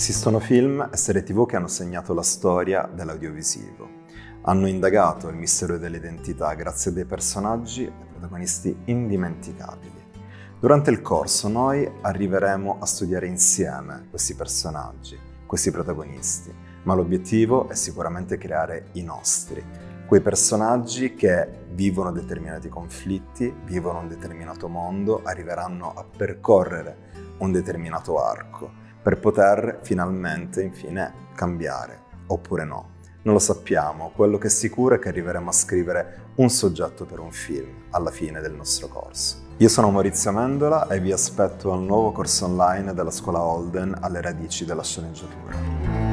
Esistono film e serie TV che hanno segnato la storia dell'audiovisivo. Hanno indagato il mistero dell'identità grazie a dei personaggi e protagonisti indimenticabili. Durante il corso noi arriveremo a studiare insieme questi personaggi, questi protagonisti, ma l'obiettivo è sicuramente creare i nostri, quei personaggi che vivono determinati conflitti, vivono un determinato mondo, arriveranno a percorrere un determinato arco, per poter finalmente, infine, cambiare, oppure no. Non lo sappiamo, quello che è sicuro è che arriveremo a scrivere un soggetto per un film alla fine del nostro corso. Io sono Maurizio Mendola e vi aspetto al nuovo corso online della Scuola Holden alle radici della sceneggiatura.